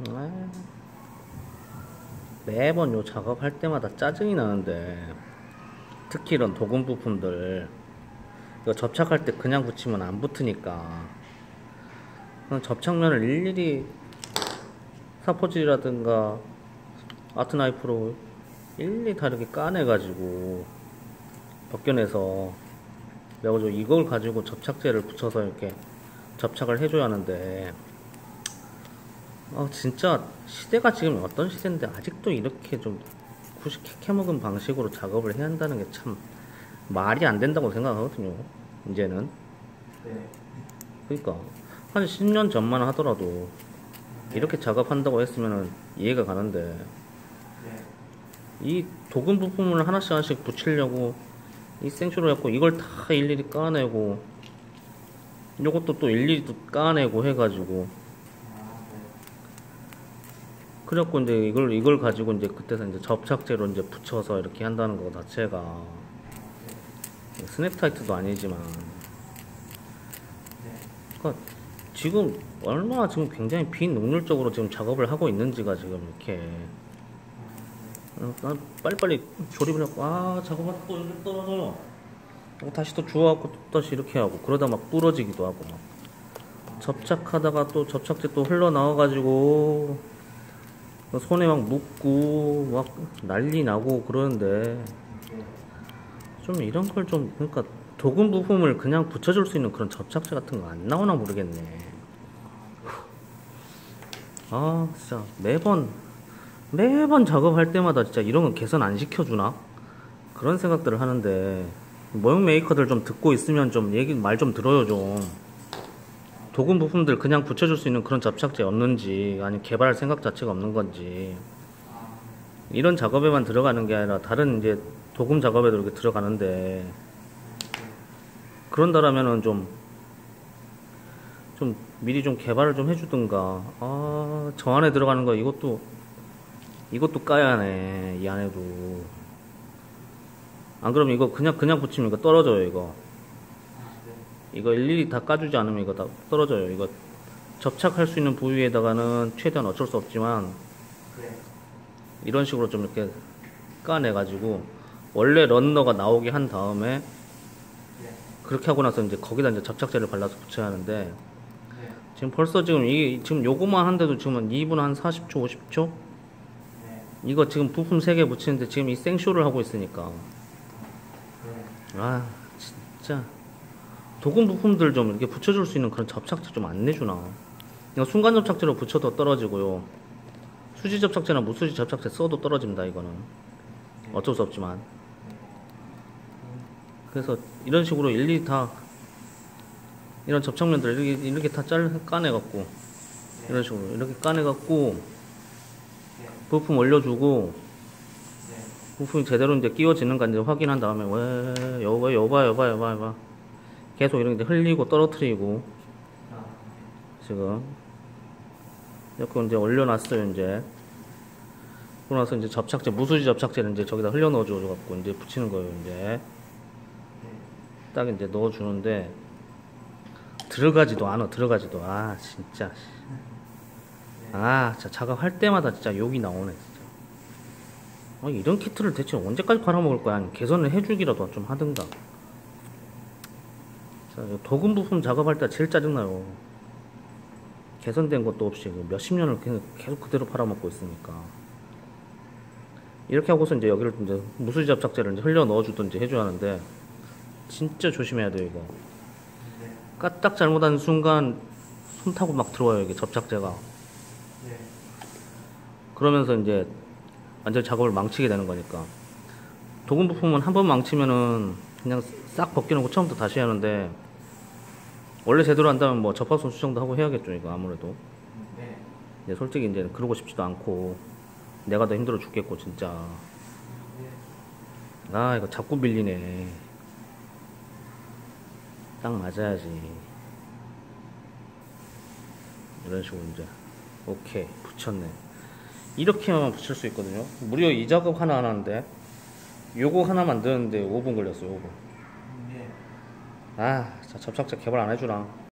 아, 매번 요 작업할 때마다 짜증이 나는데, 특히 이런 도금 부품들 이거 접착할 때 그냥 붙이면 안 붙으니까 그냥 접착면을 일일이 사포질이라든가 아트 나이프로 일일이 다 이렇게 까내가지고 벗겨내서 내가 이걸 가지고 접착제를 붙여서 이렇게 접착을 해줘야 하는데, 진짜 시대가 지금 어떤 시대인데 아직도 이렇게 좀 캐캐먹은 방식으로 작업을 해야 한다는 게 참 말이 안 된다고 생각하거든요, 이제는. 네. 그러니까 한 10년 전만 하더라도 이렇게 작업한다고 했으면 이해가 가는데, 네. 이 도금 부품을 하나씩 하나씩 붙이려고 이 생쇼를 해갖고 이걸 다 일일이 까내고 요것도 또 일일이 또 까내고 해가지고, 그래갖고 이제 이걸 가지고 이제 그때서 이제 접착제로 이제 붙여서 이렇게 한다는 거 자체가 스냅 타이트도 아니지만, 그러니까 지금 얼마나 지금 굉장히 비능률적으로 지금 작업을 하고 있는지가 지금 이렇게, 난 빨리빨리 조립을 하고 작업하다 또 이렇게 떨어져. 다시 또 주워갖고 또 다시 이렇게 하고 그러다 막 부러지기도 하고, 막 접착하다가 또 접착제 또 흘러나와가지고 손에 막 묻고 막 난리 나고 그러는데, 좀 이런 걸 좀, 그러니까 도금 부품을 그냥 붙여줄 수 있는 그런 접착제 같은 거 안 나오나 모르겠네. 진짜 매번 작업할 때마다 진짜 이런 건 개선 안 시켜주나? 그런 생각들을 하는데, 모형 메이커들 좀 듣고 있으면 좀 말 좀 들어요, 좀. 도금 부품들 그냥 붙여줄 수 있는 그런 접착제 없는지, 아니면 개발할 생각 자체가 없는 건지. 이런 작업에만 들어가는 게 아니라 다른 이제 도금 작업에도 이렇게 들어가는데, 그런다라면은 좀 미리 좀 개발을 좀 해주든가. 저 안에 들어가는 거 이것도 까야 하네, 이 안에도. 안 그러면 이거 그냥 붙이면 이거 떨어져요, 이거. 이거 일일이 다 까주지 않으면 이거 다 떨어져요. 이거 접착할 수 있는 부위에다가는 최대한 어쩔 수 없지만, 이런 식으로 좀 이렇게 까내가지고 원래 런너가 나오게 한 다음에, 그렇게 하고 나서 이제 거기다 이제 접착제를 발라서 붙여야 하는데, 지금 벌써 지금 요거만 한데도 지금 한 2분 한 40초 50초 이거 지금 부품 3개 붙이는데 지금 이 생쇼를 하고 있으니까, 진짜 도금 부품들 좀 이렇게 붙여줄 수 있는 그런 접착제 좀 안 내주나. 이거 순간 접착제로 붙여도 떨어지고요, 수지 접착제나 무수지 접착제 써도 떨어집니다, 이거는. 어쩔 수 없지만. 그래서 이런 식으로 일일이 다 이런 접착면들을 이렇게 다 까내갖고, 이런 식으로 이렇게 까내갖고 부품 올려주고, 부품이 제대로 이제 끼워지는가 이제 확인한 다음에, 왜 여봐 계속 이렇게 흘리고 떨어뜨리고, 지금 이렇게 이제 올려놨어요. 이제 그러고 나서 이제 접착제, 무수지 접착제를 이제 저기다 흘려 넣어줘 갖고 이제 붙이는 거예요. 이제 딱 이제 넣어주는데 들어가지도 않아. 진짜. 진짜 작업할 때마다 진짜 욕이 나오네, 진짜. 이런 키트를 대체 언제까지 팔아먹을 거야? 아니, 개선을 해주기라도 좀 하든가. 도금 부품 작업할 때 제일 짜증나요. 개선된 것도 없이 몇십 년을 계속 그대로 팔아먹고 있으니까. 이렇게 하고서 이제 여기를 이제 무수지 접착제를 이제 흘려 넣어주든지 해줘야 하는데, 진짜 조심해야 돼요, 이거. 까딱 잘못한 순간 손 타고 막 들어와요, 이게 접착제가. 그러면서 이제 완전 작업을 망치게 되는 거니까. 도금 부품은 한 번 망치면은 그냥 싹 벗겨놓고 처음부터 다시 하는데, 원래 제대로 한다면 뭐 접합선 수정도 하고 해야겠죠, 이거 아무래도. 이제 솔직히 이제 그러고 싶지도 않고 내가 더 힘들어 죽겠고, 진짜. 이거 자꾸 밀리네. 딱 맞아야지. 이런 식으로 이제 오케이 붙였네. 이렇게만 붙일 수 있거든요. 무려 이 작업 하나 하는데 요거 하나 만드는데 5분 걸렸어요. 5분. 자, 접착제 개발 안 해주나.